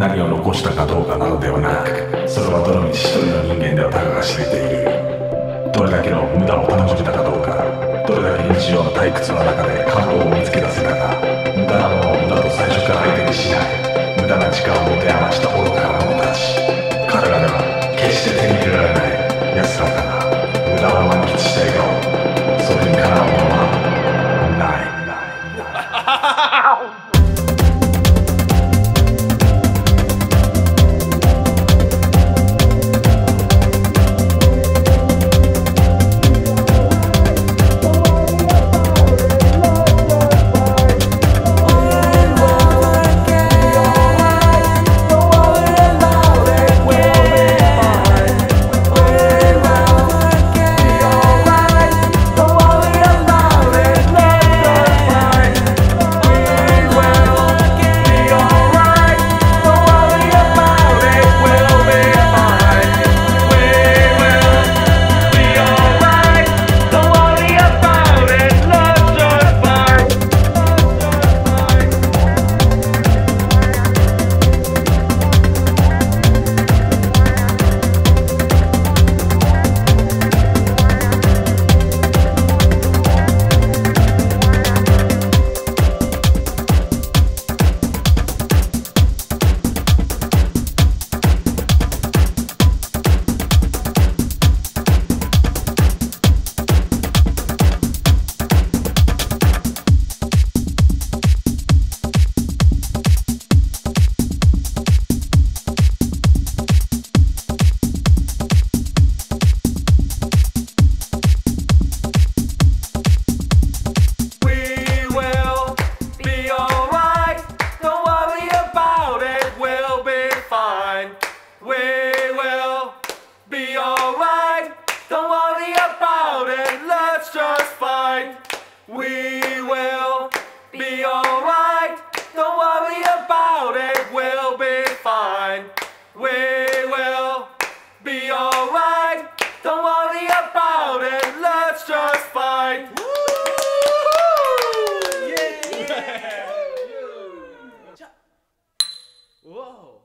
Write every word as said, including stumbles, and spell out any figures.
何を残したかどうかなどではなく、それはどの道一人の人間ではたかが知れている。どれだけの無駄を楽しめたかどうか、どれだけ日常の退屈の中で感動を見つけ出せたか。無駄なものを無駄と最初から相手にしない、無駄な時間を持て余した愚かな者たち。彼らでは決して手に入れられない安らかな無駄を満喫した笑顔、それにかなうものはない。 Be alright, don't worry about it, let's just fight. We will be alright, don't worry about it, we'll be fine. We will be alright, don't worry about it, let's just fight. Whoa.